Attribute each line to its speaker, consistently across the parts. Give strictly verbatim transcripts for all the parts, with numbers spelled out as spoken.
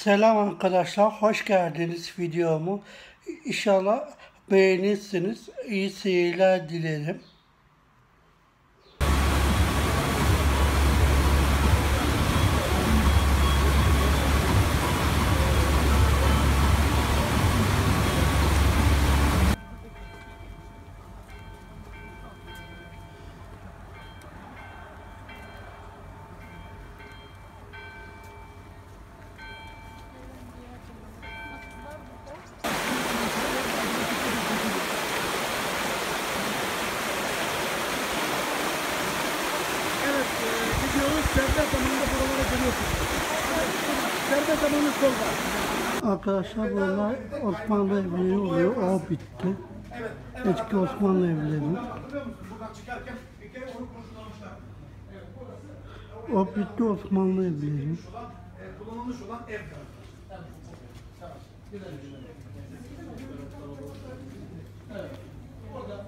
Speaker 1: Selam arkadaşlar, hoş geldiniz videomu. İnşallah beğenirsiniz. İyi seyirler dilerim.
Speaker 2: Servet zamanında buralara geliyorsunuz. Servet zamanı solda.
Speaker 1: Arkadaşlar bunlar Osmanlı evleri oluyor. O bitti. Eski Osmanlı evleri. O bitti, Osmanlı evleri.
Speaker 2: Kullanılmış olan ev. Evet. Orada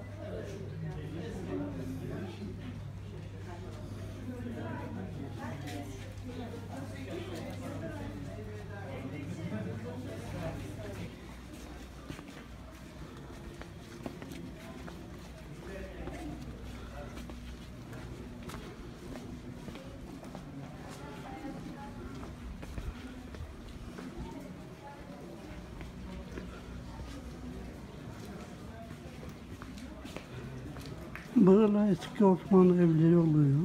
Speaker 1: Buralar eski Osmanlı evleri oluyor.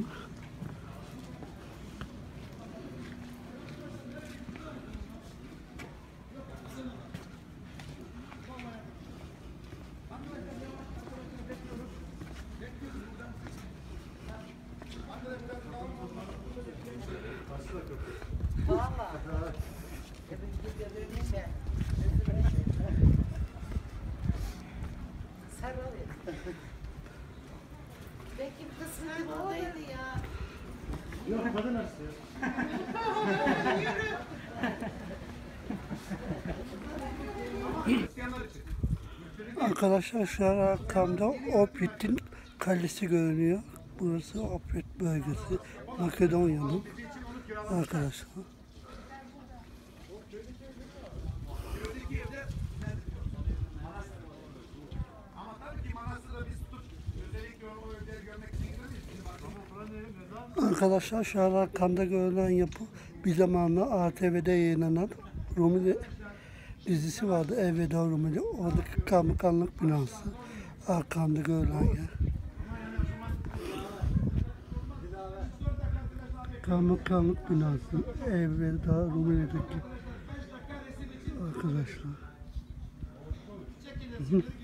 Speaker 3: Belki kısmı oradaydı ya.
Speaker 2: yok kadın arası.
Speaker 1: Arkadaşlar şu an arkamda Ohrid'in kalesi görünüyor. Burası Ohrid bölgesi. Makedonya'nın arkadaşlar. Arkadaşlar şu an arkamda görülen yapı bir zamanla A T V'de yayınlanan Rumeli dizisi vardı. Elveda Rumeli. Oradaki kaymakamlık binası. Arkamda görülen yer. Kaymakamlık binası. Elveda Rumeli'deki arkadaşlar.